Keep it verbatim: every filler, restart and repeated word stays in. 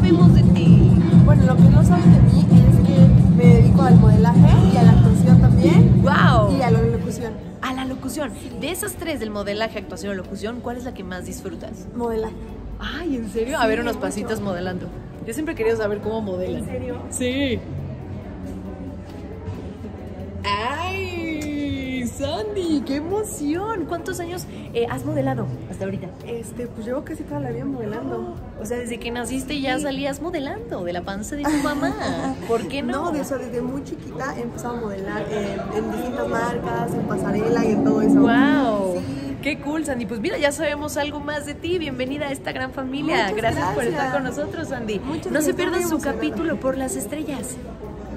sabemos de ti? Bueno, lo que no saben de mí es que me dedico al modelaje y a la actuación también. ¡Wow! Y a la locución. A la locución. De esas tres, del modelaje, actuación y locución, ¿cuál es la que más disfrutas? Modelaje. Ay, ¿en serio? Sí, A ver unos mucho. pasitos modelando. Yo siempre he querido saber cómo modelan. ¿En serio? Sí. ¡Ay! Sandy, qué emoción. ¿Cuántos años eh, has modelado hasta ahorita? Este, pues llevo casi toda la vida modelando. O sea, desde que naciste ya salías modelando de la panza de tu mamá. ¿Por qué no? No, de eso, desde muy chiquita he empezado a modelar eh, en distintas marcas, en pasarela y en todo eso. ¡Wow! Sí. ¡Qué cool, Sandy! Pues mira, ya sabemos algo más de ti. Bienvenida a esta gran familia. Muchas Gracias, por gracias. estar con nosotros, Sandy. Muchas no se gracias, pierdan muy su emocionada. capítulo por las estrellas.